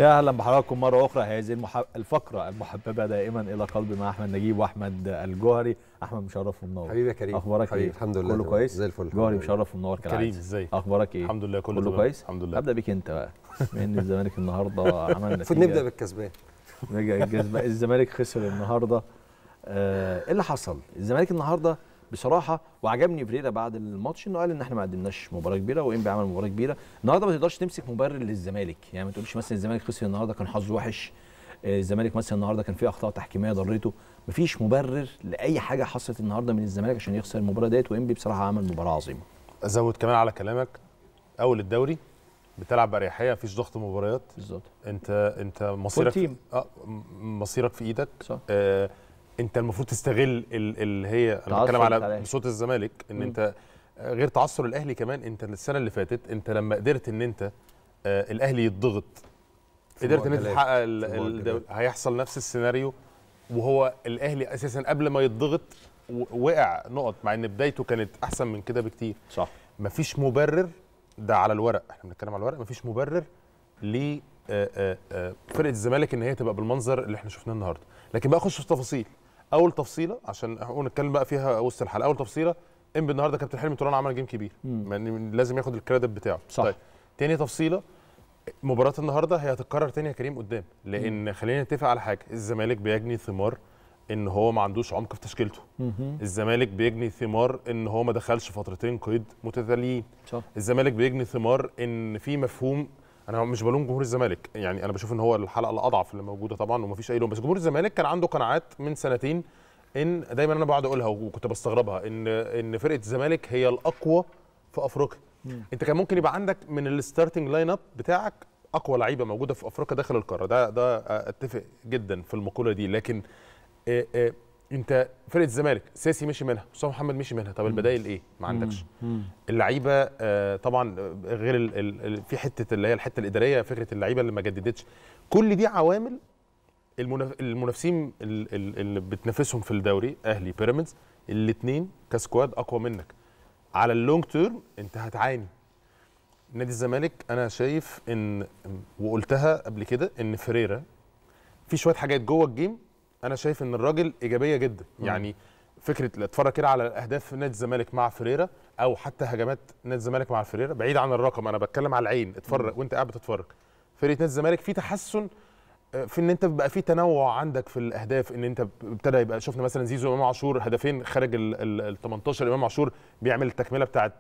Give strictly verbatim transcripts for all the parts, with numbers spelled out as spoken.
يا اهلا بحضراتكم مره اخرى. هذه المح... الفقره المحببه دائما الى قلبي مع احمد نجيب واحمد الجوهري. احمد مشرف ومنور حبيبي يا كريم. اخبارك حبيبي. ايه؟ الحمد لله كله كويس زي الفل. جوهري مشرف ومنور كالعاده. كريم ازاي اخبارك ايه؟ الحمد لله كله, كله كويس الحمد لله. ابدا بيك انت بقى بما ان الزمالك النهارده عمل المفروض نتيجه. نبدا بالكسبان. الزمالك خسر النهارده. آه، ايه اللي حصل؟ الزمالك النهارده بصراحه، وعجبني فريرا بعد الماتش انه قال ان احنا ما قدمناش مباراه كبيره وانبي عمل مباراه كبيره. النهارده ما تقدرش تمسك مبرر للزمالك، يعني ما تقولش مثلا الزمالك خسر النهارده كان حظه وحش، الزمالك مثلا النهارده كان فيه اخطاء تحكيميه ضرته. مفيش مبرر لاي حاجه حصلت النهارده من الزمالك عشان يخسر المباراه ديت، وانبي بصراحه عمل مباراه عظيمه. ازود كمان على كلامك، اول الدوري بتلعب باريحيه، مفيش ضغط مباريات بالظبط. انت انت مصيرك في اه مصيرك في ايدك. صح. آه انت المفروض تستغل اللي هي انا بتكلم على صوت الزمالك ان م. انت غير تعثر الاهلي كمان. انت السنه اللي فاتت انت لما قدرت ان انت آه الاهلي يتضغط قدرت ان انت تحقق الدوري. هيحصل نفس السيناريو، وهو الاهلي اساسا قبل ما يتضغط وقع نقط مع ان بدايته كانت احسن من كده بكتير. صح. مفيش مبرر، ده على الورق، احنا بنتكلم على الورق، مفيش مبرر ل فرقه الزمالك ان هي تبقى بالمنظر اللي احنا شفناه النهارده. لكن بقى اخش في تفاصيل. اول تفصيله عشان نتكلم بقى فيها وسط الحلقه، اول تفصيله انبي النهارده كابتن حلمي طولان عمل جيم كبير، لازم ياخد الكريدت بتاعه. صح. طيب تاني تفصيله، مباراه النهارده هي هتتكرر تاني يا كريم قدام، لان مم. خلينا نتفق على حاجه، الزمالك بيجني ثمار ان هو ما عندوش عمق في تشكيلته. مم. الزمالك بيجني ثمار ان هو ما دخلش فترتين قيد متتاليين. صح. الزمالك بيجني ثمار ان في مفهوم، انا مش بلوم جمهور الزمالك، يعني انا بشوف ان هو الحلقه الاضعف اللي موجوده طبعا ومفيش اي لوم، بس جمهور الزمالك كان عنده قناعات من سنتين ان دايما انا بقعد اقولها وكنت بستغربها ان ان فرقه الزمالك هي الاقوى في افريقيا. مم. انت كان ممكن يبقى عندك من الستارتنج لاين اب بتاعك اقوى لعيبه موجوده في افريقيا داخل القاره، ده ده اتفق جدا في المقوله دي. لكن إيه إيه انت فرقه الزمالك ساسي مشي منها، مصطفى محمد مشي منها، طب البدائل ايه؟ ما عندكش. اللعيبه آه طبعا غير ال ال في حته اللي هي الحته الاداريه، فكره اللعيبه اللي ما جددتش، كل دي عوامل. المنافسين اللي بتنافسهم في الدوري اهلي بيراميدز الاثنين كسكواد اقوى منك، على اللونج تيرم انت هتعاني. نادي الزمالك انا شايف ان، وقلتها قبل كده، ان فريرا في شويه حاجات جوه الجيم انا شايف ان الراجل ايجابيه جدا. م. يعني فكره اتفرج كده على اهداف نادي الزمالك مع فريرا او حتى هجمات نادي الزمالك مع فريرا، بعيد عن الرقم انا بتكلم على العين، اتفرج م. وانت قاعد بتتفرج فرقه نادي الزمالك في تحسن في ان انت بقى في تنوع عندك في الاهداف، ان انت ابتدى يبقى شفنا مثلا زيزو امام عاشور هدفين خارج ال تمنتاشر، امام عاشور بيعمل التكمله بتاعه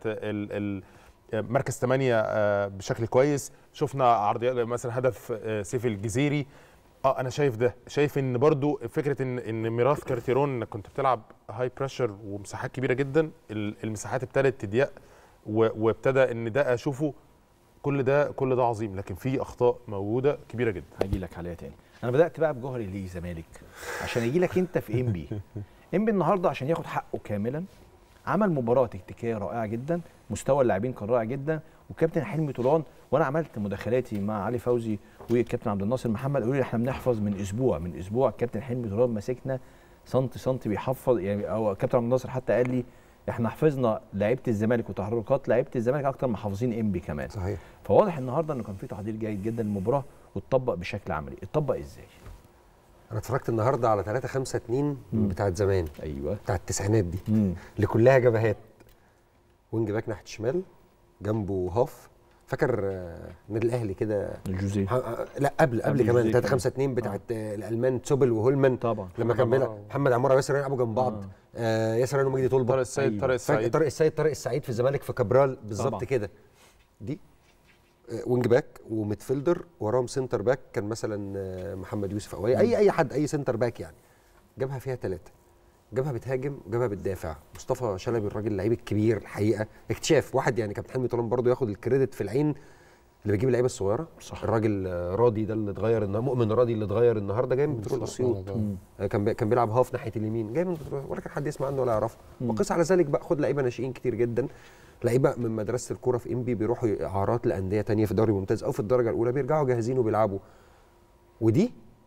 مركز ثمانية بشكل كويس، شفنا عرضيات مثلا هدف سيف الجزيري. اه انا شايف ده، شايف ان برضو فكره ان ان ميراث كارتيرون انك كنت بتلعب هاي بريشر ومساحات كبيره جدا، المساحات ابتدت تضيق وابتدى ان ده اشوفه، كل ده كل ده عظيم، لكن في اخطاء موجوده كبيره جدا. هاجي لك عليها تاني. انا بدات بقى بجوهري ليه زمالك عشان اجي لك انت في انبي. انبي النهارده عشان ياخد حقه كاملا عمل مباراه تكتيكيه رائعه جدا، مستوى اللاعبين كان رائع جدا، وكابتن حلمي طولان، وانا عملت مداخلاتي مع علي فوزي والكابتن عبد الناصر محمد قالوا لي احنا بنحفظ من اسبوع من اسبوع الكابتن حلمي طولان ماسكنا سنتي سنتي بيحفظ، يعني او الكابتن عبد الناصر حتى قال لي احنا حفظنا لعيبه الزمالك وتحركات لعيبه الزمالك اكتر ما حافظين انبي كمان. صحيح. فواضح النهارده انه كان في تحضير جيد جدا للمباراه واتطبق بشكل عملي. اتطبق ازاي؟ انا اتفرجت النهارده على ثلاثة خمسة اتنين بتاعت زمان. ايوه بتاعت التسعينات دي. مم. اللي كلها جبهات، وينج باك ناحيه الشمال جنبه هاف، فاكر النادي الاهلي كده الجوزيه، لا قبل قبل كمان ثلاثة خمسة اتنين بتاعت آه. الالمان تسوبل وهولمان طبعا لما كان بيلعب محمد عماره وياسر يلعبوا جنب بعض. آه. آه ياسر علي ومجدي طلبه، طارق السيد طارق السعيد طارق السيد طارق السعيد في الزمالك في كابرال بالظبط كده. دي آه وينج باك وميدفيلدر وراهم سنتر باك، كان مثلا آه محمد يوسف او اي اي حد اي سنتر باك، يعني جابها فيها ثلاثه، جابها بتهاجم وجابها بتدافع. مصطفى شلبي الراجل اللعيب الكبير الحقيقه، اكتشاف واحد يعني كابتن حلمي طولان برضه ياخد الكريدت في العين اللي بيجيب اللعيبه الصغيره. صح. الراجل راضي ده اللي اتغير النهارده، مؤمن راضي اللي اتغير النهارده جاي من بترول اسيوط، كان كان بيلعب هاف ناحيه اليمين، جاي من ولا كان حد يسمع عنه ولا يعرفه. وقيس على ذلك بقى خد لعيبه ناشئين كتير جدا، لعيبه من مدرسه الكوره في انبي بيروحوا اعارات لانديه ثانيه في الدوري الممتاز او في الدرجه الاولى، بيرجعوا جاهزين وبيلعبوا. ودي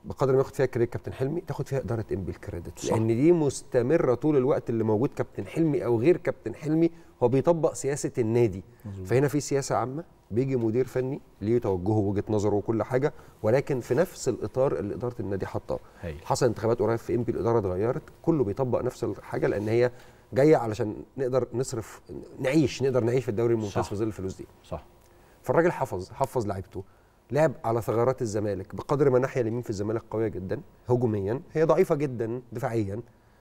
بقدر ما ياخد فيها كريدت كابتن حلمي تاخد فيها اداره انبي الكريدت، لان دي مستمره طول الوقت اللي موجود كابتن حلمي او غير كابتن حلمي هو بيطبق سياسه النادي. مزبوط. فهنا في سياسه عامه، بيجي مدير فني ليه توجهه ووجهه نظره وكل حاجه، ولكن في نفس الاطار اللي اداره النادي حاطاه. حصل انتخابات قريب في انبي الاداره اتغيرت، كله بيطبق نفس الحاجه لان هي جايه علشان نقدر نصرف نعيش نقدر نعيش في الدوري الممتاز في ظل الفلوس دي. صح. فالراجل حفظ حفظ لعيبته، لعب على ثغرات الزمالك بقدر ما الناحيه اليمين في الزمالك قويه جدا هجوميا، هي ضعيفه جدا دفاعيا،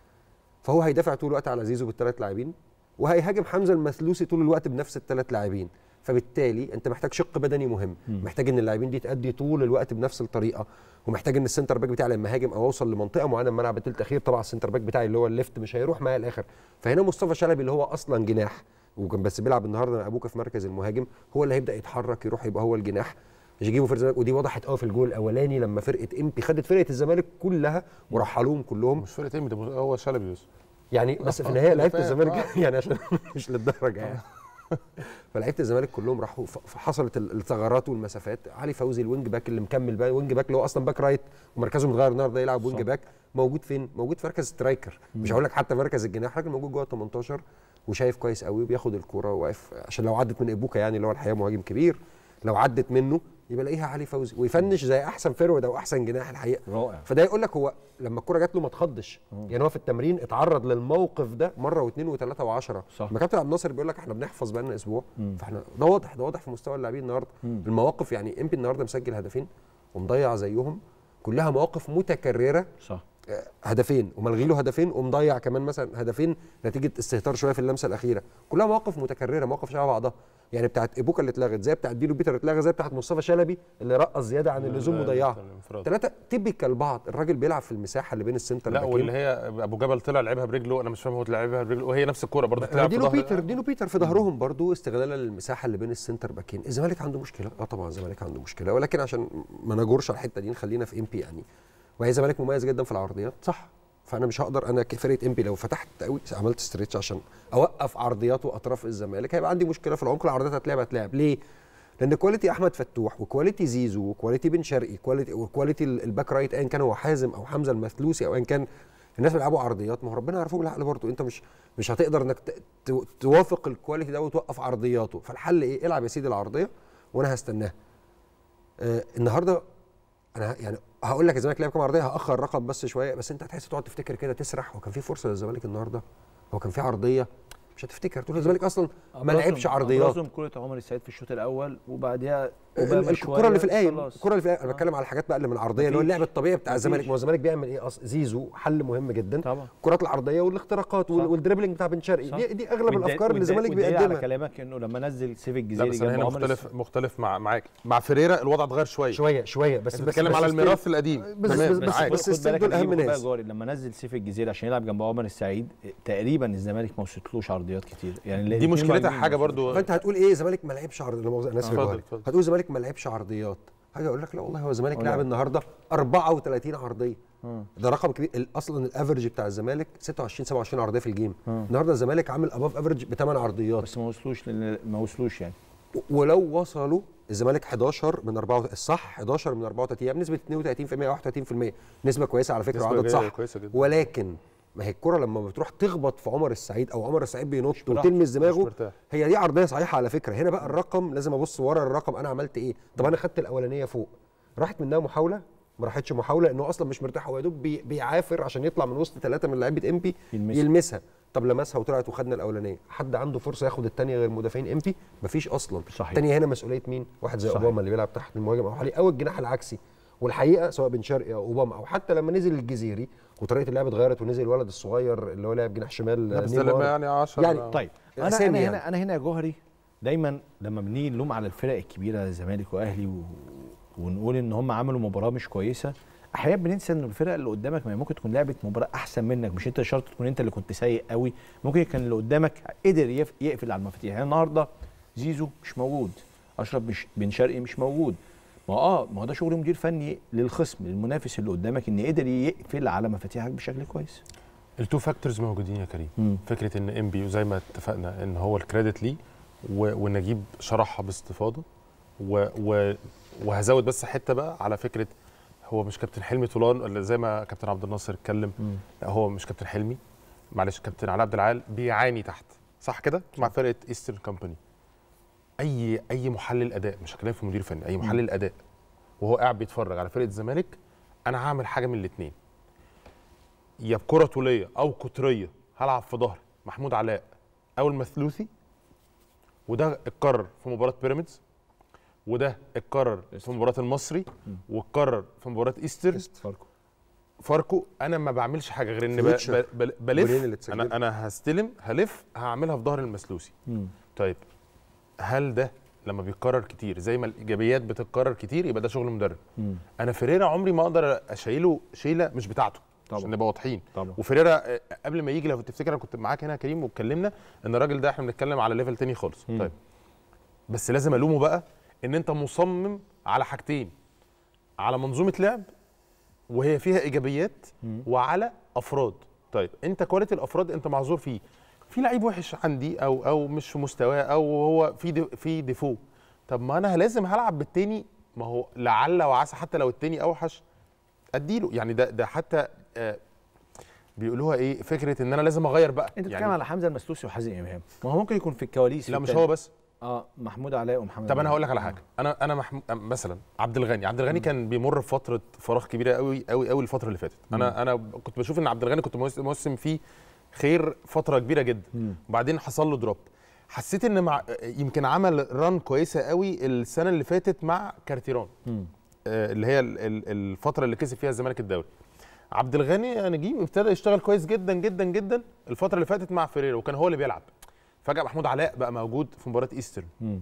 فهو هيدافع طول الوقت على زيزو بالثلاث لاعبين، وهيهاجم حمزه المثلوثي طول الوقت بنفس الثلاث لاعبين. فبالتالي انت محتاج شق بدني مهم، م. محتاج ان اللاعبين دي تأدي طول الوقت بنفس الطريقه، ومحتاج ان السنتر باك بتاعي لما هاجم او اوصل لمنطقه معينه من الملعب الثلث الاخير، طبعا السنتر باك بتاعي اللي هو الليفت مش هيروح معايا الاخر. فهنا مصطفى شلبي اللي هو اصلا جناح وكان بس بيلعب النهارده مع ابوكا في مركز المهاجم، هو اللي هيبدا يتحرك يروح يبقى هو الجناح، مش يجيبوا فرقه الزمالك. ودي وضحت قوي في الجول الاولاني لما فرقه امبي خدت فرقه الزمالك كلها ورحلوهم كلهم. مش فرقه امبي، ده هو شلبي يوسف يعني، بس في النهايه لعيبه الزمالك يعني عشان مش للدرجه يعني. فلعيبه الزمالك كلهم راحوا، فحصلت الثغرات والمسافات. علي فوزي الوينج باك اللي مكمل بقى وينج باك اللي هو اصلا باك رايت ومركزه متغير النهارده يلعب وينج باك، موجود فين؟ موجود في مركز سترايكر، مش هقول لك حتى مركز الجناح، راجل موجود جوه تمنتاشر وشايف كويس قوي وبياخد الكوره وواقف عشان لو عدت من ابوكا يعني اللي هو الحقيقه مهاجم كبير، لو عدت منه يبقى لاقيها علي فوزي ويفنش زي احسن فيرود او احسن جناح الحقيقه. رائع. فده يقول لك هو لما الكوره جات له ما اتخضش، يعني هو في التمرين اتعرض للموقف ده مره واثنين وثلاثه وعشرة. ما كابتن عبد الناصر بيقول لك احنا بنحفظ بقى لنا اسبوع، مم. فاحنا ده واضح ده واضح في مستوى اللاعبين النهارده. مم. المواقف يعني امبي النهارده مسجل هدفين ومضيع زيهم، كلها مواقف متكرره. صح. هدفين وملغي له هدفين ومضيع كمان مثلا هدفين نتيجه استهتار شويه في اللمسه الاخيره، كلها مواقف متكرره، مواقف شبه بعضها، يعني بتاعت ابوكا اللي اتلغت زي بتاعت بيلو بيتر اتلغى زي بتاعت مصطفى شلبي اللي رقص زياده عن اللزوم وضيعها. ثلاثه تيبيكال بعض، الراجل بيلعب في المساحه اللي بين السنتر لا واللي هي ابو جبل طلع لعبها برجله، انا مش فاهم هو لعبها برجله وهي نفس الكوره برضه بتلعب دينو بيتر دينو بيتر في ظهرهم برضه استغلالا للمساحه اللي بين السنتر باكين. الزمالك عنده مشكله، اه طبعا الزمالك عنده مشكله، ولكن عشان ما نجورش على الحته دي نخلينا في ام بي يعني، وهي الزمالك مميز جدا في العرضيات صح، فانا مش هقدر انا كفرقه ام بي لو فتحت قوي عملت ستريتش عشان اوقف عرضيات واطراف الزمالك هيبقى عندي مشكله في العمق. العرضيات هتلعب هتلعب ليه؟ لان كواليتي احمد فتوح وكواليتي زيزو وكواليتي بن شرقي كواليتي وكواليتي الباك رايت ايا كان هو حازم او حمزه المثلوثي او ايا كان الناس بيلعبوا عرضيات، ما هو ربنا يعرفه بالعقل برضه، انت مش مش هتقدر انك توافق الكواليتي ده وتوقف عرضياته. فالحل ايه؟ العب يا سيدي العرضيه وانا هستناها. آه النهارده انا يعني هقول لك الزمالك لعب كام عرضيه، هاخر الرقم بس شويه، بس انت هتحس تقعد تفتكر كده تسرح، هو كان في فرصه للزمالك النهارده؟ هو كان في عرضيه؟ مش هتفتكر، تقول الزمالك اصلا ما لعبش عرضيات. لازم كره عمر السعيد في الشوط الاول وبعديها الكره اللي في القايم، الكره اللي في القايم انا بتكلم على الحاجات بقى اللي من العرضيه اللي هو اللعب الطبيعي بتاع الزمالك. ما هو الزمالك بيعمل ايه اصلا؟ زيزو حل مهم جدا طبعا، الكرات العرضيه والاختراقات والدريبلينج بتاع بن شرقي، دي, دي اغلب الافكار اللي الزمالك بيقدمها. على كلامك انه لما نزل سيف الجزيري جنب عمر مختلف مختلف مع معاك مع فريرة الوضع اتغير شويه شويه شويه بس بتتكلم على الميراث القديم بس بس بس, بس الستين دول اهم ناس. لما نزل سيف الجزيري عشان يلعب جنب عمر السعيد تقريبا الزمالك ما وصلتلوش عرضيات كتير، يعني دي مشكلتها حاجه برضو. فانت هتقول ايه الزمالك ما لعبش عرضيات؟ الناس هتقول الزمالك ما لعبش عرضيات، حاجه اقول لك لا والله هو الزمالك لعب النهارده أربعة وثلاثين عرضيه، ده رقم كبير. اصلا الافرج بتاع الزمالك ستة وعشرين سبعة وعشرين عرضيه في الجيم، النهارده الزمالك عامل اباف افرج بثمان عرضيات بس ما وصلوش ما وصلوش يعني. ولو وصلوا الزمالك حداشر من أربعة الصح حداشر من أربعة وثلاثين يعني بنسبه اثنين وثلاثين بالمية واحد وثلاثين بالمية، نسبه كويسه على فكره وعدد صح، ولكن ما هي الكره لما بتروح تخبط في عمر السعيد او عمر السعيد بينط وتلمس دماغه هي دي عرضيه صحيحه على فكره. هنا بقى الرقم لازم ابص ورا الرقم انا عملت ايه. طب انا خدت الاولانيه فوق راحت منها محاوله ما راحتش محاوله انه اصلا مش مرتاح، هو يا دوب بي بيعافر عشان يطلع من وسط ثلاثه من لعيبه امبي يلمسها. يلمسها طب لمسها وطلعت وخدنا الاولانيه، حد عنده فرصه ياخد الثانيه غير مدافعين امبي؟ مفيش اصلا. الثانيه هنا مسؤوليه مين؟ واحد زي اوباما اللي بيلعب تحت المهاجم او حالي او الجناح العكسي. والحقيقه سواء بن شرقي او اوباما او حتى لما نزل الجزيري وطريقه اللعب اتغيرت ونزل الولد الصغير اللي هو لاعب جناح شمال نيمار يعني عشرة يعني طيب انا انا يعني. هنا انا هنا يا جوهري دايما لما بنيجي نلوم على الفرق الكبيره الزمالك واهلي و... ونقول ان هم عملوا مباراه مش كويسه، احيانا بننسى ان الفرق اللي قدامك ما ممكن تكون لعبت مباراه احسن منك، مش انت شرط تكون انت اللي كنت سيء قوي، ممكن كان اللي قدامك قدر يف... يقفل على المفاتيح. يعني النهارده زيزو مش موجود، اشرف مش... بن شرقي مش موجود، ما اه ما هو ده شغل مدير فني للخصم للمنافس اللي قدامك ان قدر يقفل على مفاتيحك بشكل كويس. التو فاكتورز موجودين يا كريم. مم. فكره ان ام بي وزي ما اتفقنا ان هو الكريدت ليه ونجيب شرحها باستفاضه و... و... وهزود بس حته بقى على فكره هو مش كابتن حلمي طولان ولا زي ما كابتن عبد الناصر اتكلم، لا هو مش كابتن حلمي، معلش كابتن علاء عبد العال بيعاني تحت، صح كده؟ مع فرقه ايسترن كومباني. اي اي محلل اداء، مش هكلم في مدير فني، اي محلل اداء وهو قاعد بيتفرج على فرقه الزمالك، انا هعمل حاجه من الاثنين، يا بكره طوليه او قطريه هلعب في ظهر محمود علاء او المثلوثي، وده اتكرر في مباراه بيراميدز، وده اتكرر في مباراه المصري، واتكرر في مباراه ايستر فاركو فاركو. انا ما بعملش حاجه غير ان ب- ب- ب- بلف، انا انا هستلم هلف هعملها في ظهر المثلوثي. طيب هل ده لما بيتكرر كتير زي ما الايجابيات بتتكرر كتير يبقى ده شغل مدرب؟ مم. انا فيريرا عمري ما اقدر اشيله شيله مش بتاعته طبعا، عشان نبقى واضحين. وفيريرا قبل ما يجي، لو تفتكر انا كنت معاك هنا يا كريم واتكلمنا ان الراجل ده احنا بنتكلم على ليفل تاني خالص. مم. طيب بس لازم الومه بقى ان انت مصمم على حاجتين، على منظومه لعب وهي فيها ايجابيات، مم. وعلى افراد. طيب انت كواليتي الافراد انت معذور فيه، في لعيب وحش عندي او او مش في مستواه او هو في دي في ديفو، طب ما انا لازم هلعب بالتاني، ما هو لعل وعسى حتى لو التاني اوحش اديله، يعني ده ده حتى آه بيقولوها ايه، فكره ان انا لازم اغير بقى. انت بتتكلم يعني على حمزه المسلوسي وحازم امام، ما هو ممكن يكون في الكواليس. لا مش هو بس، اه محمود علاء ومحمد. طب انا هقول لك على حاجه، انا انا محم... مثلا عبد الغني عبد الغني كان بيمر بفتره فراغ كبيره قوي قوي قوي الفتره اللي فاتت. مم. انا انا كنت بشوف ان عبد الغني كنت موسم فيه خير فتره كبيره جدا، مم. وبعدين حصل له دروب. حسيت ان مع يمكن عمل ران كويسه قوي السنه اللي فاتت مع كارتيرون، آه اللي هي الفتره اللي كسب فيها الزمالك الدوري. عبد الغني نجيب ابتدى يشتغل كويس جدا جدا جدا الفتره اللي فاتت مع فيريرا وكان هو اللي بيلعب. فجاه محمود علاء بقى موجود في مباراه ايسترن، مم.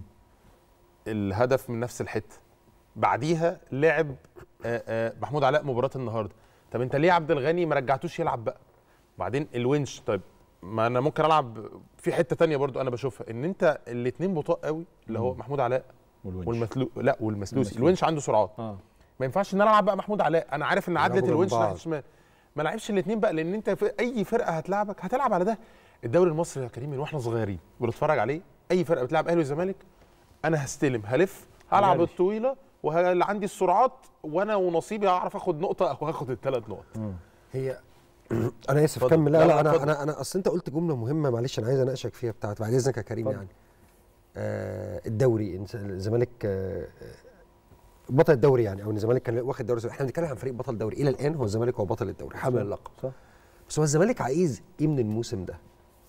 الهدف من نفس الحته، بعديها لعب آآ آآ محمود علاء مباراه النهارده. طب انت ليه عبد الغني ما رجعتوش يلعب بقى؟ بعدين الونش، طيب ما انا ممكن العب في حته ثانيه برضو انا بشوفها، ان انت الاثنين بطاء قوي اللي هو محمود علاء والمثلو لا والمثلوسي. الونش عنده سرعات، آه. ما ينفعش ان انا العب بقى محمود علاء، انا عارف ان عدله الونش ناحيه الشمال، ما لعبش الاثنين بقى، لان انت في اي فرقه هتلعبك هتلعب على ده. الدوري المصري يا كريم من واحنا صغيرين بنتفرج عليه، اي فرقه بتلعب اهلي وزمالك انا هستلم هلف هلعب الطويله وهل عندي السرعات وانا ونصيبي هعرف اخد نقطه او هاخد الثلاث نقط. م. هي انا اسف كمل. لا لا انا انا انا اصل انت قلت جمله مهمه، معلش انا عايز اناقشك فيها بتاعت بعد اذنك يا كريم. يعني آه الدوري الزمالك آه بطل الدوري، يعني او ان الزمالك كان واخد دوري، احنا بنتكلم عن فريق بطل دوري الى الان، هو الزمالك هو بطل الدوري حامل اللقب، صح؟ بس هو الزمالك عايز ايه من الموسم ده؟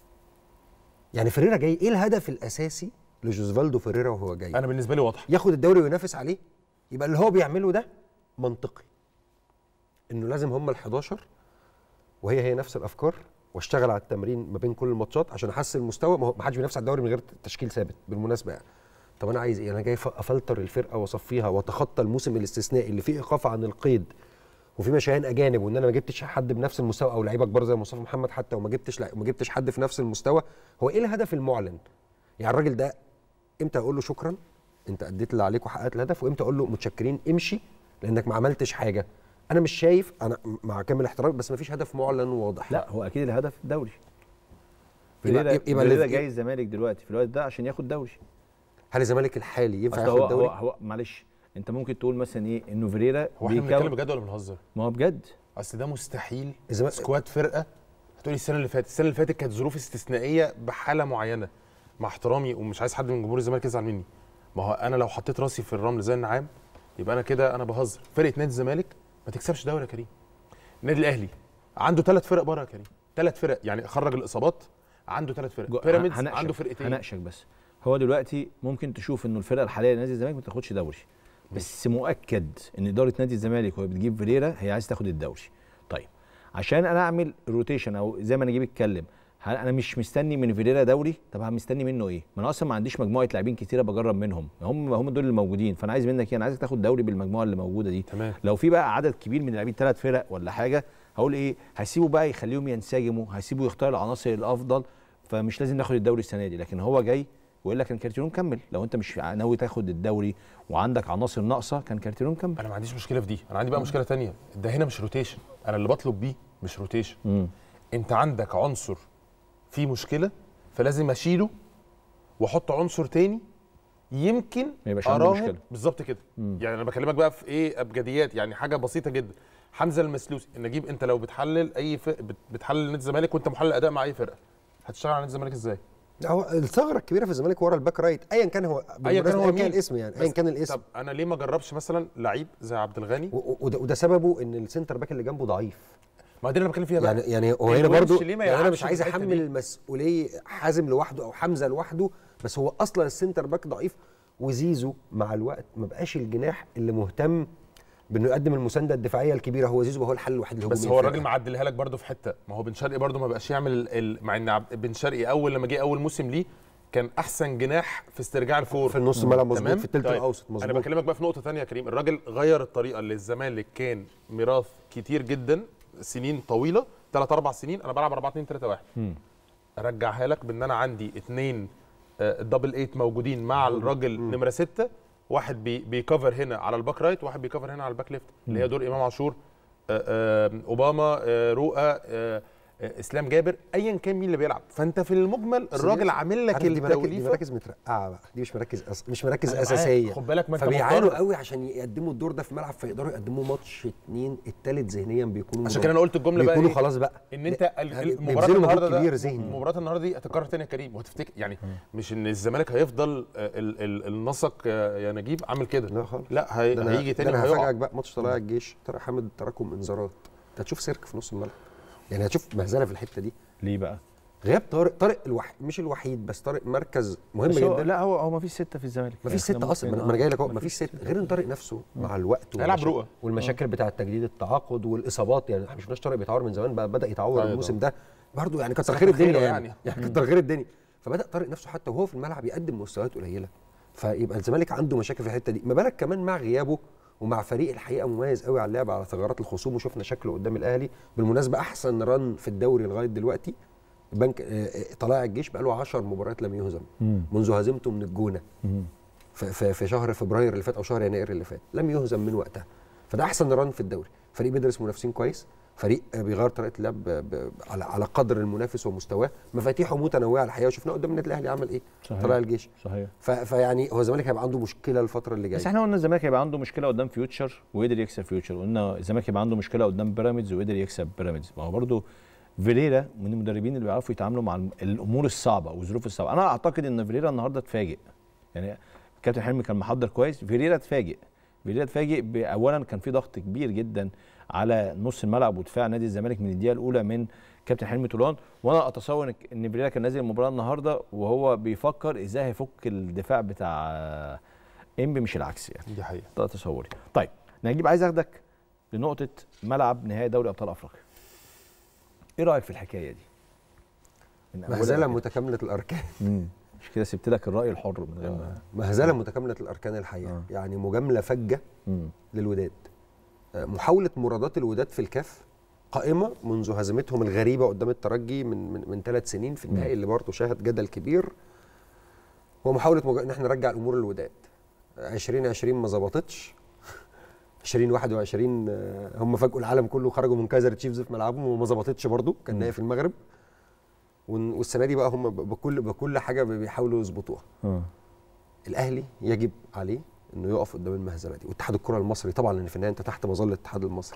يعني فيريرا جاي، ايه الهدف الاساسي لجوزفالدو فيريرا وهو جاي؟ انا بالنسبه لي واضح، ياخد الدوري وينافس عليه. يبقى اللي هو بيعمله ده منطقي، انه لازم هم الحداشر وهي هي نفس الافكار، واشتغل على التمرين ما بين كل الماتشات عشان احسن المستوى. ما حدش بينافس على الدوري من غير تشكيل ثابت بالمناسبه يعني. طب انا عايز ايه؟ انا جاي افلتر الفرقه واصفيها واتخطى الموسم الاستثنائي اللي فيه ايقاف عن القيد وفي مشاهين اجانب، وان انا ما جبتش حد بنفس المستوى او لعيبه كبار زي مصطفى محمد حتى، وما جبتش لا وما جبتش حد في نفس المستوى. هو ايه الهدف المعلن؟ يعني الراجل ده امتى اقول له شكرا انت اديت اللي عليك وحققت الهدف، وامتى اقول له متشكرين امشي لانك ما عملتش حاجه؟ انا مش شايف، انا مع كامل احترامي بس ما فيش هدف معلن واضح. لا هو اكيد الهدف دوري. يبقى يبقى اللي جاي الزمالك دلوقتي في الوقت ده عشان ياخد دوري. هل الزمالك الحالي ينفع ياخد هو دوري؟ هو, هو معلش انت ممكن تقول مثلا ايه انه فيريرا هو احنا بنتكلم بجد ولا بنهزر؟ ما هو بجد، اصل ده مستحيل سكواد فرقه. هتقولي السنه اللي فاتت السنه اللي فاتت كانت ظروف استثنائيه بحاله معينه، مع احترامي ومش عايز حد من جمهور الزمالك يزعل مني، ما هو انا لو حطيت راسي في الرمل زي النعام يبقى انا كده انا بهزر. فرقه نادي الزمالك ما تكسبش دوري يا كريم. النادي الاهلي عنده ثلاث فرق بره يا كريم، ثلاث فرق يعني خرج الاصابات، عنده ثلاث فرق. بيراميدز عنده فرقتين. هناقشك بس هو دلوقتي ممكن تشوف انه الفرقه الحاليه لنادي الزمالك ما تاخدش دوري، بس مؤكد ان اداره نادي الزمالك وهي بتجيب فيريرا هي عايز تاخد الدوري. طيب عشان انا اعمل روتيشن او زي ما نجيب اتكلم، انا مش مستني من فيريرا دوري، طب انا مستني منه ايه؟ ما انا اصلا ما عنديش مجموعه لاعبين كتيره بجرب منهم، هم هم دول اللي موجودين، فانا عايز منك ايه؟ انا عايزك تاخد دوري بالمجموعه اللي موجوده دي. تمام. لو في بقى عدد كبير من اللاعبين ثلاث فرق ولا حاجه هقول ايه؟ هسيبه بقى يخليهم ينسجموا، هسيبه يختار العناصر الافضل، فمش لازم ناخد الدوري السنه دي. لكن هو جاي ويقول لك كان كارتيرون كمل، لو انت مش ناوي تاخد الدوري وعندك عناصر ناقصه كان كارتيرون كمل. انا ما عنديش مشكله في دي، انا عندي بقى مم. مشكله ثانيه، ده هنا مش روتيشن، انا اللي بطلب بيه مش روتيشن. مم. انت عندك عنصر فيه مشكله فلازم اشيله واحط عنصر تاني يمكن ما يبقاش عنده اراهن مشكله بالظبط كده. يعني انا بكلمك بقى في ايه ابجديات، يعني حاجه بسيطه جدا. حمزه المسلوسي، نجيب انت لو بتحلل اي فرق بتحلل نادي الزمالك وانت محلل اداء مع اي فرقه، هتشتغل على نادي الزمالك ازاي؟ هو الثغره الكبيره في الزمالك ورا الباك رايت، ايا كان هو ايا كان هو أيا مين كان الاسم، يعني ايا كان الاسم. طب انا ليه ما جربش مثلا لعيب زي عبد الغني؟ وده, وده سببه ان السنتر باك اللي جنبه ضعيف. ما دي اللي انا بتكلم فيها بقى. يعني يعني هو هنا برضه يعني انا مش عايز الحتة احمل دي. المسؤوليه حازم لوحده او حمزه لوحده، بس هو اصلا السنتر باك ضعيف. وزيزو مع الوقت ما بقاش الجناح اللي مهتم بانه يقدم المسانده الدفاعيه الكبيره. هو زيزو هو الحل الوحيد الهجومي. بس هو الراجل معدلها لك برضه في حته، ما هو بن شرقي برضه ما بقاش يعمل ال... ال... مع ان عب- بن شرقي اول لما جه اول موسم ليه كان احسن جناح في استرجاع الفور في النص الملعب مظبوط، تمام؟ في الثلث طيب. الاوسط مظبوط. انا بكلمك بقى في نقطه ثانيه يا كريم، الراجل غير الطريقه اللي الزمالك كان ميراث كتير جدا سنين طويله، ثلاث اربع سنين انا بلعب أربعة اتنين ثلاثة واحد. ارجعها لك بان انا عندي اثنين دبل ايت موجودين مع الراجل نمره ستة، واحد بي بيكفر هنا على الباك رايت وواحد بيكفر هنا على الباك ليفت، اللي هي دور امام عاشور، آه، آه، اوباما، آه، رؤى، آه، آه، اسلام جابر، ايا كان مين اللي بيلعب. فانت في المجمل الراجل عامل لك التوليفه. دي التوليفه. مراكز مترقعه بقى، دي مش مراكز أس... مش مراكز أنا معاك، اساسيه. خد بالك ما انت فبيعانوا مضطر. قوي عشان يقدموا الدور ده في ملعب، فيقدروا يقدموا ماتش اتنين، التالت ذهنيا بيكونوا عشان كده انا قلت الجمله بقى بيكونوا ايه؟ خلاص بقى ان انت ال- ال- مباراه بيبذلوا مجهود النهارده كبير ده ذهني. مباراه النهارده دي هتتكرر تاني يا كريم، وهتفتكر يعني مش ان الزمالك هيفضل آه، ال- ال- النسق يا يا نجيب عامل كده، لا خالص. لا هي ده أنا- هيجي تاني ده انا وهيقع. هفاجئك بقى، ماتش طلائع الجيش طارق حامد تراكم انذارات، انت هتشوف سيرك في نص الملعب. يعني هتشوف مهزله في الحته دي. ليه بقى؟ غياب طارق، طارق الوحيد مش الوحيد بس طارق مركز مهم بس هو جدا. لا هو هو ما فيش سته في الزمالك، ما فيش ستة اصلا، ما انا جاي لك اهو، ما فيش ستة غير ان طارق نفسه مع الوقت هيلعب والمشا- رؤى. والمشاكل بتاعه تجديد التعاقد والاصابات. يعني احنا ما شفناش طارق بيتعور من زمان، بقى بدا يتعور أيوة الموسم طبعا. ده برضه، يعني كتر خير الدنيا يعني, يعني. يعني كتر خير الدنيا. فبدا طارق نفسه حتى وهو في الملعب يقدم مستويات قليله، فيبقى الزمالك عنده مشاكل في الحته دي. ما بالك كمان مع غيابه ومع فريق الحقيقه مميز قوي على اللعب على ثغرات الخصوم، وشفنا شكله قدام الاهلي. بالمناسبه احسن رن في الدوري لغايه دلوقتي بنك آه، آه، طلائع الجيش بقى له عشر مباريات لم يهزم منذ هزيمته من الجونه ف- ف- في شهر فبراير اللي فات او شهر يناير اللي فات، لم يهزم من وقتها. فده احسن ران في الدوري. فريق بيدرس منافسين كويس، فريق آه، بيغير طريقه اللعب ب- ب- على على قدر المنافس ومستواه، مفاتيحه متنوعه الحقيقه، وشفناه قدام النادي الاهلي عمل ايه؟ صحيح. طلائع الجيش. صحيح. ف- فيعني هو الزمالك هيبقى عنده مشكله الفتره اللي بس جايه. احنا قلنا الزمالك هيبقى عنده مشكله قدام فيوتشر وقدر يكسب فيوتشر، قلنا الزمالك هيبقى عنده مشكله قدام بيراميدز وقدر يكسب بيراميدز. ما هو برضه فيريرا من المدربين اللي بيعرفوا يتعاملوا مع الم- الامور الصعبه والظروف الصعبه. انا اعتقد ان فيريرا النهارده اتفاجئ، يعني كابتن حلمي كان محضر كويس، فيريرا اتفاجئ. فيريرا اتفاجئ اولا كان في ضغط كبير جدا على نص الملعب ودفاع نادي الزمالك من الدقيقه الاولى من كابتن حلمي طولان، وانا اتصور إن- ان فيريرا كان نازل المباراه النهارده وهو بيفكر ازاي هيفك الدفاع بتاع انبي مش العكس يعني. دي حقيقه. ده تصوري. طيب نجيب، عايز اخدك لنقطه ملعب نهائي دوري ابطال افريقيا. ايه رايك في الحكايه دي؟ من أولها مهزله كده. متكامله الاركان. مم. مش كده سبت لك الراي الحر من غير ما مهزله متكامله الاركان الحقيقه. آه. يعني مجامله فجه مم. للوداد. آه، محاوله مرادات الوداد في الكاف قائمه منذ هزيمتهم الغريبه قدام الترجي من من, من ثلاث سنين في النهائي اللي برضه شاهد جدل كبير. ومحاوله مج... ان احنا نرجع الامور للوداد. عشرين عشرين ما ظبطتش. عشرين واحد وعشرين آه، هم فاجئوا العالم كله، خرجوا من كايزر تشيفز في ملعبهم وما ظبطتش برضه، كان نهائي في المغرب. ون- والسنه دي بقى هم ب- بكل بكل حاجه بيحاولوا يظبطوها. آه. الاهلي يجب عليه انه يقف قدام المهزله دي، واتحاد الكره المصري طبعا، لان في النهايه انت تحت مظله الاتحاد المصري.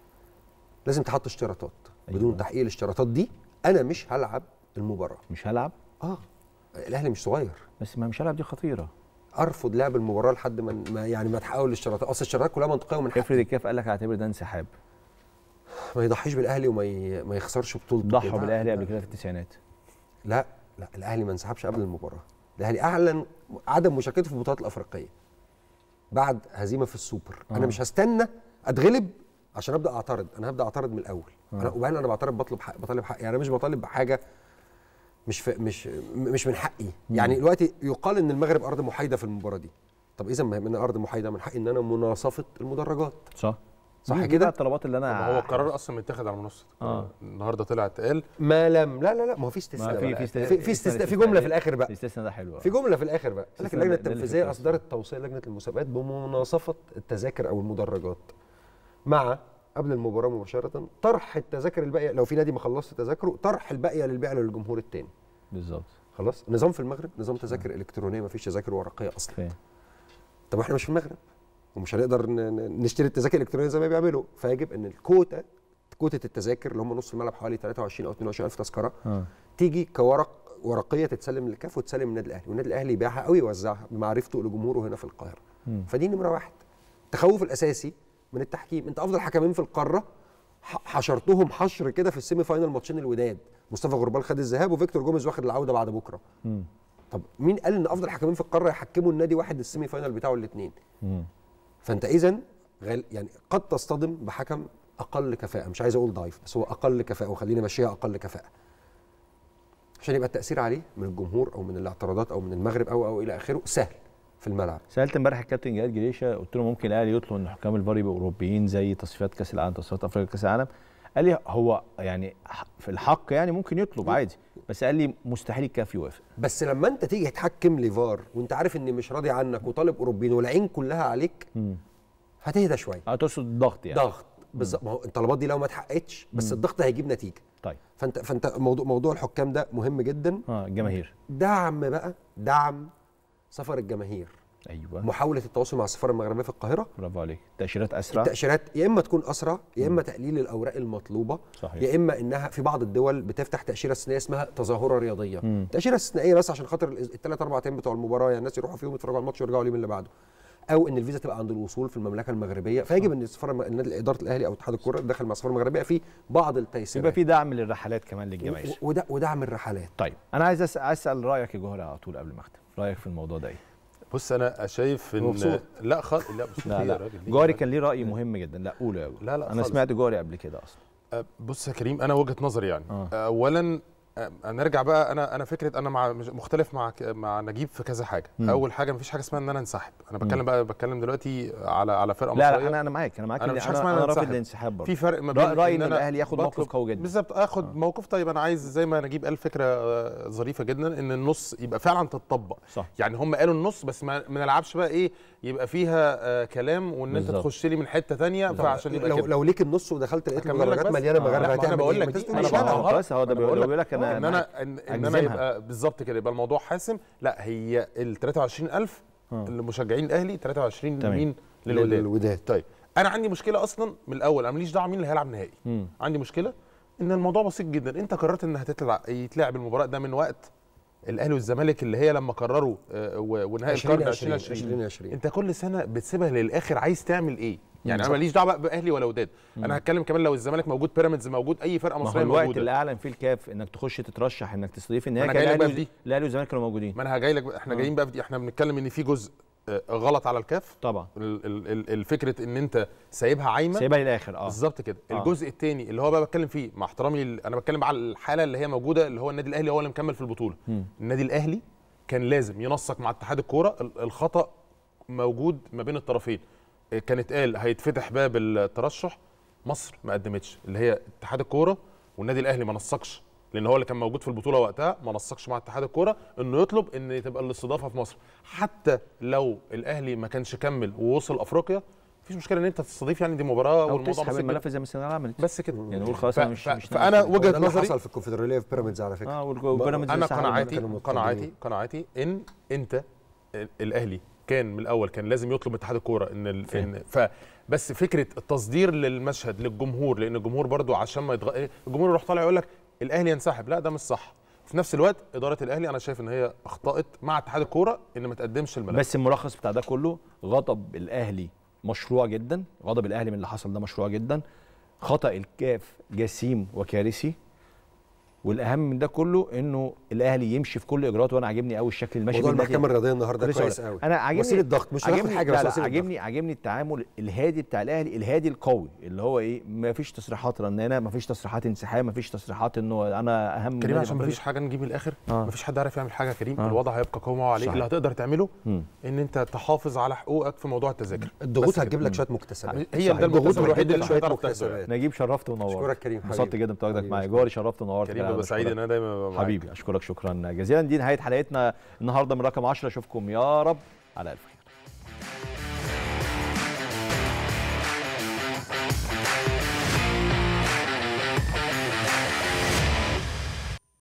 لازم تحط اشتراطات. أيوة. بدون تحقيق الاشتراطات دي انا مش هلعب المباراه. مش هلعب، اه الاهلي مش صغير. بس ما مش هلعب دي خطيره. ارفض لعب المباراه لحد ما ما- يعني ما تحققوا الاشتراطات. اصل الاشتراطات كلها منطقيه ومن افرض حقي. الكاف قال لك اعتبر ده انسحاب. ما يضحيش بالاهلي وما ي... ما يخسرش بطولته. ضحوا كده. بالاهلي قبل كده في التسعينات. لا لا، الاهلي ما انسحبش قبل المباراه. الاهلي اعلن عدم مشاركته في البطولات الافريقيه بعد هزيمه في السوبر. آه. انا مش هستنى اتغلب عشان ابدا اعترض، انا هبدا اعترض من الاول. آه. انا وبعدين انا بعترض، بطلب حق، بطالب حقي. يعني انا مش بطالب بحاجه مش في مش مش من حقي. مم. يعني دلوقتي يقال ان المغرب ارض محايده في المباراه دي. طب اذا ما من ارض محايده، من حقي ان انا مناصفه المدرجات. صح صح دي كده؟ بقى الطلبات اللي انا ما هو القرار اصلا متاخد على منصه. آه. النهارده طلع اتقال ما لم لا لا لا، ما هو في استثناء ما في بقى. في استثناء في, في استثناء في جمله في الاخر بقى. الاستثناء ده حلو. في جمله في الاخر بقى، قال لك اللجنه ده اللي التنفيذيه في اصدرت توصيه لجنه المسابقات بمناصفه التذاكر او المدرجات مع قبل المباراه مباشره طرح التذاكر الباقيه، لو في نادي ما خلصش تذاكره طرح الباقيه للبيع للجمهور الثاني. بالظبط. خلاص نظام في المغرب نظام تذاكر الكترونيه، ما فيش تذاكر ورقيه اصلا. فين. طب احنا مش في المغرب ومش هنقدر نشتري التذاكر الالكترونيه زي ما بيعملوا، فيجب ان الكوتا كوته التذاكر اللي هم نص الملعب حوالي ثلاثة وعشرين او اثنين وعشرين الف تذكره آه. تيجي كورق ورقيه تتسلم للكاف وتسلم للنادي الاهلي، والنادي الاهلي يبيعها او يوزعها بمعرفته لجمهوره هنا في القاهره. م. فدي نمره واحد. التخوف الاساسي من التحكيم، انت افضل حكمين في القاره حشرتهم حشر كده في السيمي فاينال ماتشين الوداد، مصطفى غربال خد الذهاب وفيكتور جوميز واخد العوده بعد بكره. م. طب مين قال ان افضل حكمين في القاره يحكموا النادي واحد السيمي فاينال بتاعه الاثنين؟ فانت اذا يعني قد تصطدم بحكم اقل كفاءه، مش عايز اقول ضعيف بس هو اقل كفاءه، وخلينا ماشيها اقل كفاءه عشان يبقى التاثير عليه من الجمهور او من الاعتراضات او من المغرب او او الى اخره سهل في الملعب. سالت امبارح الكابتن جهاد جريشه قلت له ممكن الاهلي يطلب ان حكام الفار يبقوا اوروبيين زي تصفيات كاس العالم، تصفيات افريقيا كاس العالم. قال لي هو يعني في الحق يعني ممكن يطلب عادي، بس قال لي مستحيل الكاف يوافق. بس لما انت تيجي تحكم ليفار وانت عارف اني مش راضي عنك وطالب اوروبيين والعين كلها عليك م. هتهدى شويه. اه تقصد الضغط يعني. ضغط بالظبط، ما هو الطلبات دي لو ما اتحققتش بس م. الضغط هيجيب نتيجه. طيب فانت فانت موضوع موضوع الحكام ده مهم جدا. اه الجماهير دعم بقى دعم سفر الجماهير. ايوه محاوله التواصل مع السفاره المغربيه في القاهره. برافو عليك. تاشيرات اسرع. التاشيرات يا اما تكون اسرع يا اما تقليل الاوراق المطلوبه. صحيح. يا اما انها في بعض الدول بتفتح تاشيره استثنائيه اسمها تظاهره رياضيه. مم. تاشيره استثنائيه بس عشان خاطر الثلاث اربع ايام بتوع المباراه يعني الناس يروحوا فيهم يتفرجوا على الماتش ويرجعوا اليوم اللي بعده. او ان الفيزا تبقى عند الوصول في المملكه المغربيه، فيجب ان السفاره النادي اداره الاهلي او اتحاد الكره داخل مع السفاره المغربيه في بعض التيسيرات. يبقى في دعم للرحلات كمان للجماهير. ودعم الرحلات. طيب انا عايز اسال اسال رايك يا جوهري على طول قبل ما اختم، رايك في الموضوع ده ايه؟ بص انا شايف ان لا خالص لا مبسوط لا, لا. جوهري كان ليه راي مهم جدا. لا قوله يا جوهري. لا لا انا خالص. سمعت جوهري قبل كده اصلا. بص يا كريم انا وجهه نظري يعني آه. اولا نرجع بقى انا انا فكره انا مع مختلف مع مع نجيب في كذا حاجه. م. اول حاجه مفيش حاجه اسمها ان انا انسحب، انا بتكلم بقى بتكلم دلوقتي على على فرقه لا مصريه. لا انا انا معاك انا معاك انا, أنا, أنا, أنا رافض الانسحاب برضه. في فرق ما بين رايي ان الاهلي ياخد موقف قوي جدا. بالظبط اخد آه. موقف. طيب انا عايز زي ما نجيب قال فكره ظريفه جدا ان النص يبقى فعلا تتطبق. صح. يعني هم قالوا النص بس ما نلعبش بقى ايه يبقى فيها آه كلام وان انت تخش لي من حته ثانيه فعشان يبقى لو, لو ليك النص ودخلت لقيت المدرجات مليانه مغاربه هتعمل انا بقول لك انا خلاص هو ده بيقول لك انا ان انا ان انا يبقى بالظبط كده يبقى الموضوع حاسم. لا هي ال ثلاثة وعشرين الف اللي مشجعين الاهلي ثلاثة وعشرين مين للوداد. طيب انا عندي مشكله اصلا من الاول، انا ماليش دعوه مين اللي هيلعب نهائي. مم. عندي مشكله ان الموضوع بسيط جدا، انت قررت ان هتتلعب يتلعب المباراه ده من وقت الاهلي والزمالك اللي هي لما قرروا ونهائي القرن ألفين وعشرين انت كل سنه بتسيبها للاخر عايز تعمل ايه؟ يعني انا ماليش دعوه باهلي ولا وداد، انا هتكلم كمان لو الزمالك موجود بيراميدز موجود اي فرقه مصريه موجوده. الوقت اللي اعلن فيه الكاف انك تخش تترشح انك تستضيف النهائي كان الاهلي الاهلي والزمالك كانوا موجودين. ما انا جاي لك احنا آه. جايين بقى في احنا بنتكلم ان في جزء غلط على الكاف طبعا. الفكره ان انت سايبها عايمه سايبها للاخر اه بالظبط كده. آه. الجزء الثاني اللي هو بقى بتكلم فيه مع احترامي انا بتكلم على الحاله اللي هي موجوده اللي هو النادي الاهلي هو اللي مكمل في البطوله. م. النادي الاهلي كان لازم ينسق مع اتحاد الكوره، الخطا موجود ما بين الطرفين. كانت قال هيتفتح باب الترشح، مصر ما قدمتش اللي هي اتحاد الكوره والنادي الاهلي ما نسقش لان هو اللي كان موجود في البطوله وقتها، ما نسقش مع اتحاد الكوره انه يطلب ان تبقى الاستضافه في مصر. حتى لو الاهلي ما كانش كمل ووصل افريقيا مفيش مشكله ان انت تستضيف، يعني دي مباراه والموضوع بسيط الملف زي ما السنغال عملت بس كده يعني نقول خلاص انا مش مش فانا وجهه نظري حصل في الكونفدراليه في بيراميدز على فكره. اه وبيراميدز انا قناعاتي قناعاتي قناعاتي ان انت الاهلي كان من الاول كان لازم يطلب من اتحاد الكوره ان, إن فبس فكره التصدير للمشهد للجمهور، لان الجمهور برضو عشان ما يتغ... الجمهور يروح طالع يقول لك الاهلي ينسحب، لا ده مش صح. في نفس الوقت اداره الاهلي انا شايف ان هي اخطات مع اتحاد الكوره ان ما تقدمش الملف. بس الملخص بتاع ده كله غضب الاهلي مشروع جدا، غضب الاهلي من اللي حصل ده مشروع جدا، خطأ الكاف جسيم وكارثي، والاهم من ده كله انه الاهلي يمشي في كل اجراءاته. وانا عاجبني قوي الشكل الماشي موضوع المحكمه الرياضيه النهارده كويس قوي. انا عاجبني وسيله ضغط مش هناخد حاجه لا بس لا عاجبني عاجبني التعامل الهادي بتاع الاهلي، الهادي القوي اللي هو ايه ما فيش تصريحات رنانه، ما فيش تصريحات انسحاب، ما فيش تصريحات انه انا اهم كريم عشان ما فيش حاجه نجيب الاخر آه. ما فيش حد عارف يعمل حاجه. كريم آه. الوضع هيبقى قوي عليه. اللي هتقدر تعمله م. ان انت تحافظ على حقوقك في موضوع التذاكر. الضغوط هتجيب لك شويه مكتسبات، هي ده المكتسب الوحيد اللي هتقدر تكتسبه. نجيب شرفت ونورت. اشكرك كريم حبيبي، انبسطت جدا بتواجدك معايا جوهري، شرفت ونورت. كريم ببقى سعيد ان انا دايما حبيبي اشكرك شكرا جزيلا. دي نهايه حلقتنا النهارده من رقم عشرة، اشوفكم يا رب على الف خير.